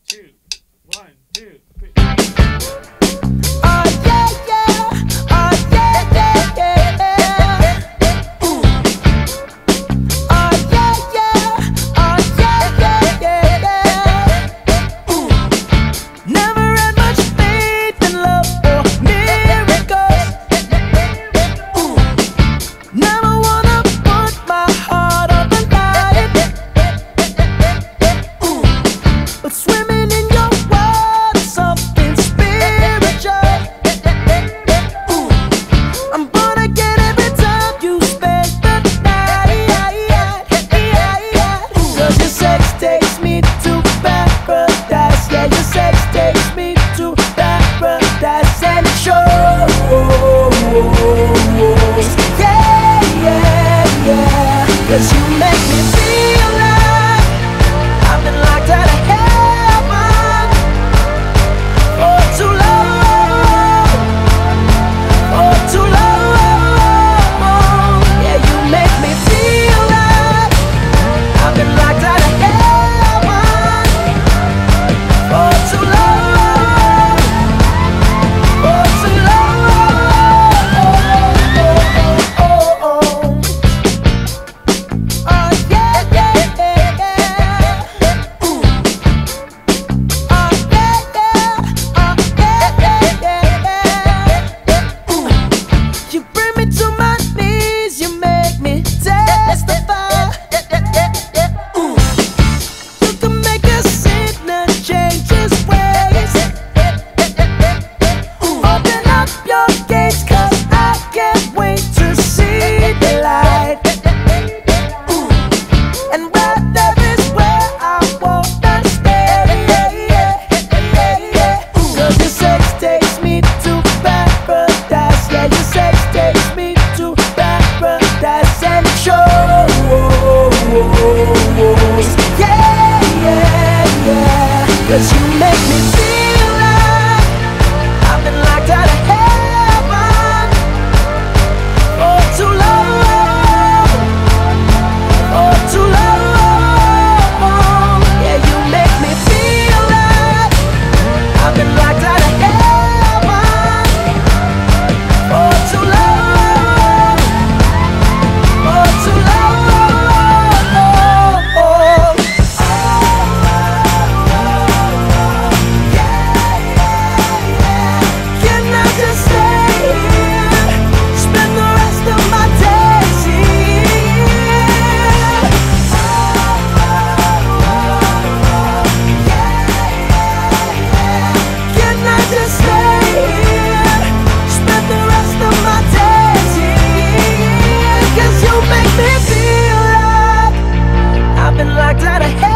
two, 1, 2, 3. Oh yeah, yeah. Oh yeah, yeah, yeah. Ooh. Oh yeah, yeah. Oh yeah, yeah, yeah. Ooh. Never had much faith in love or miracles. Ooh. Never wanna put my heart on the line. Ooh. But swimming in your world is something spiritual. Ooh. I'm gonna get every time you spend the night. 'Cause your sex takes me to paradise. Yeah, your sex takes me to paradise. And it shows. Yeah, yeah, yeah. 'Cause you make me feel like I've been locked out of heaven for too long, for too long. Yeah, you make me feel like I've been locked out of heaven for too long, for too long. Oh yeah, yeah, yeah. Ooh. Oh yeah, yeah. Oh yeah, yeah, yeah. Ooh. You bring me to my knees, you make me testify. Ooh. You can make a sinner change his ways. Ooh. Open up your gates, 'cause I can't wait to see the light. Ooh. And right there is where I wanna stay. 'Cause your sex takes me to paradise. Yeah, your sex takes me to paradise. And it shows. Yeah, yeah, yeah. 'Cause you make me feel like I've been locked out of heaven for too long, for too long. Yeah, you make me feel like I've been locked out of heaven for too long, for too long. Can I just stay here, spend the rest of my days here? Can I just stay here, spend the rest of my days here? 'Cause you make me feel like I've been locked out of heaven